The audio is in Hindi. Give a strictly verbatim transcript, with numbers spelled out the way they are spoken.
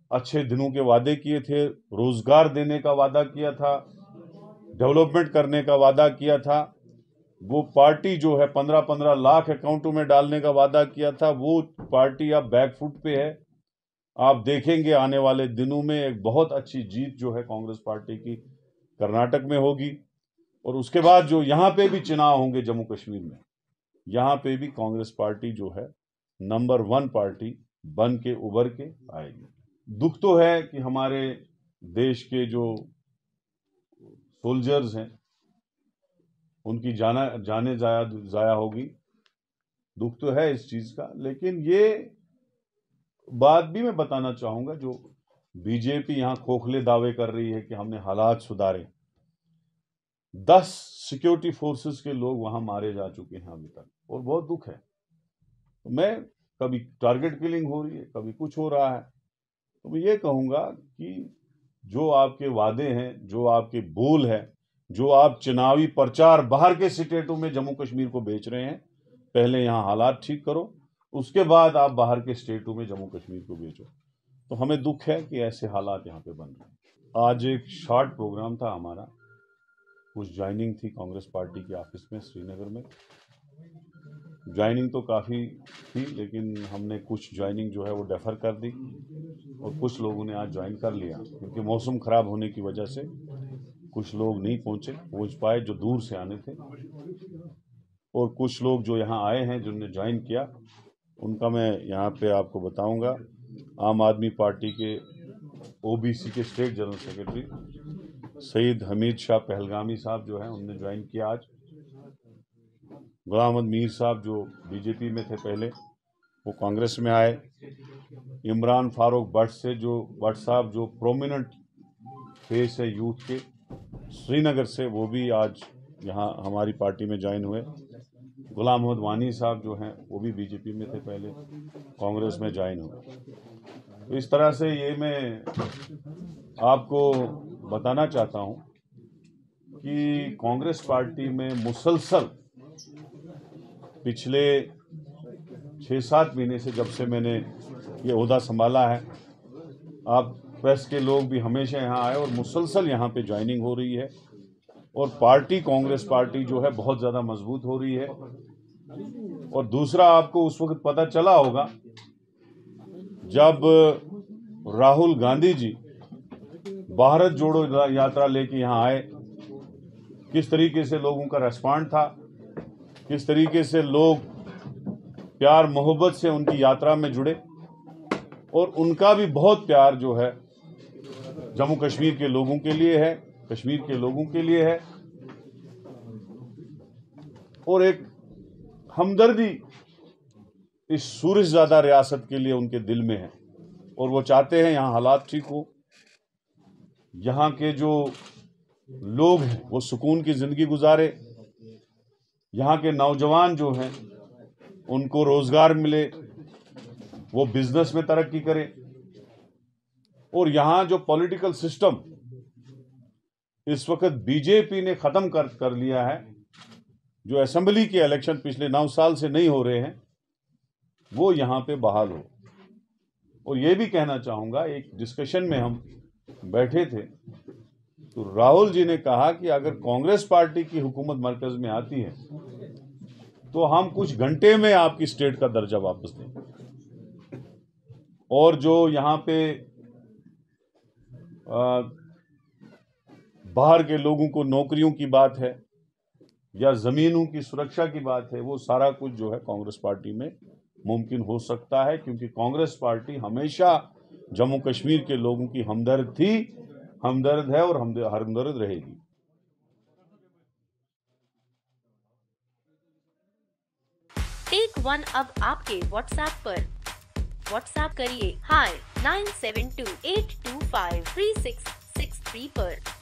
अच्छे दिनों के वादे किए थे, रोजगार देने का वादा किया था, डेवलपमेंट करने का वादा किया था। वो पार्टी जो है पंद्रह पंद्रह लाख अकाउंटों में डालने का वादा किया था, वो पार्टी अब बैकफुट पे है। आप देखेंगे आने वाले दिनों में एक बहुत अच्छी जीत जो है कांग्रेस पार्टी की कर्नाटक में होगी। और उसके बाद जो यहाँ पे भी चुनाव होंगे जम्मू कश्मीर में, यहाँ पे भी कांग्रेस पार्टी जो है नंबर वन पार्टी बन के उभर के आएगी। दुख तो है कि हमारे देश के जो सोल्जर्स हैं उनकी जाना जाने जाया जाया होगी। दुख तो है इस चीज का, लेकिन ये बात भी मैं बताना चाहूंगा, जो बीजेपी यहां खोखले दावे कर रही है कि हमने हालात सुधारे। दस सिक्योरिटी फोर्सेस के लोग वहां मारे जा चुके हैं अभी तक, और बहुत दुख है। तो मैं कभी टारगेट किलिंग हो रही है, कभी कुछ हो रहा है। तो मैं ये कहूंगा कि जो आपके वादे हैं, जो आपके बोल है, जो आप चुनावी प्रचार बाहर के स्टेटों में जम्मू कश्मीर को बेच रहे हैं, पहले यहां हालात ठीक करो, उसके बाद आप बाहर के स्टेटों में जम्मू कश्मीर को बेचो। तो हमें दुख है कि ऐसे हालात यहाँ पे बन रहे हैं। आज एक शॉर्ट प्रोग्राम था हमारा, कुछ ज्वाइनिंग थी कांग्रेस पार्टी के ऑफिस में श्रीनगर में। ज्वाइनिंग तो काफ़ी थी, लेकिन हमने कुछ ज्वाइनिंग जो है वो डेफर कर दी, और कुछ लोगों ने आज ज्वाइन कर लिया, क्योंकि मौसम ख़राब होने की वजह से कुछ लोग नहीं पहुंचे पहुंच पाए जो दूर से आने थे। और कुछ लोग जो यहाँ आए हैं जिन्होंने ज्वाइन किया, उनका मैं यहाँ पे आपको बताऊंगा। आम आदमी पार्टी के ओबीसी के state general secretary Saeed Hamid Shah Pahalgami साहब जो हैं, उन्होंने ज्वाइन किया आज। गुलाम अहमद मीर साहब जो बीजेपी में थे पहले, वो कांग्रेस में आए। इमरान फारूक भट्ट से जो भट्ट साहब जो प्रोमिनेंट फेस है यूथ के श्रीनगर से, वो भी आज यहाँ हमारी पार्टी में ज्वाइन हुए। गुलाम अहमद वानी साहब जो हैं वो भी बीजेपी में थे पहले, कांग्रेस में ज्वाइन हुए। तो इस तरह से ये मैं आपको बताना चाहता हूँ कि कांग्रेस पार्टी में मुसलसल पिछले छः सात महीने से, जब से मैंने ये ओहदा संभाला है, आप प्रेस के लोग भी हमेशा यहाँ आए और मुसलसल यहाँ पे ज्वाइनिंग हो रही है। और पार्टी कांग्रेस पार्टी जो है बहुत ज़्यादा मजबूत हो रही है। और दूसरा, आपको उस वक्त पता चला होगा जब राहुल गांधी जी भारत जोड़ो यात्रा लेके यहाँ आए, किस तरीके से लोगों का रेस्पॉन्ड था, किस तरीके से लोग प्यार मोहब्बत से उनकी यात्रा में जुड़े। और उनका भी बहुत प्यार जो है जम्मू कश्मीर के लोगों के लिए है, कश्मीर के लोगों के लिए है। और एक हमदर्दी इस सूरजज़ादा रियासत के लिए उनके दिल में है, और वो चाहते हैं यहाँ हालात ठीक हो, यहाँ के जो लोग हैं वो सुकून की ज़िंदगी गुजारे, यहाँ के नौजवान जो हैं उनको रोज़गार मिले, वो बिजनेस में तरक्की करें। और यहाँ जो पॉलिटिकल सिस्टम इस वक्त बीजेपी ने ख़त्म कर कर लिया है, जो असेंबली के इलेक्शन पिछले नौ साल से नहीं हो रहे हैं, वो यहाँ पे बहाल हो। और ये भी कहना चाहूँगा, एक डिस्कशन में हम बैठे थे तो राहुल जी ने कहा कि अगर कांग्रेस पार्टी की हुकूमत मरकज में आती है तो हम कुछ घंटे में आपकी स्टेट का दर्जा वापस देंगे। और जो यहाँ पे आ, बाहर के लोगों को नौकरियों की बात है या ज़मीनों की सुरक्षा की बात है, वो सारा कुछ जो है कांग्रेस पार्टी में मुमकिन हो सकता है, क्योंकि कांग्रेस पार्टी हमेशा जम्मू कश्मीर के लोगों की हमदर्द थी, हमदर्द है और हमदर्द रहेगी। टेक वन अब आपके व्हाट्सएप पर। व्हाट्सएप करिए hi nine seven two eight two five three six six three पर।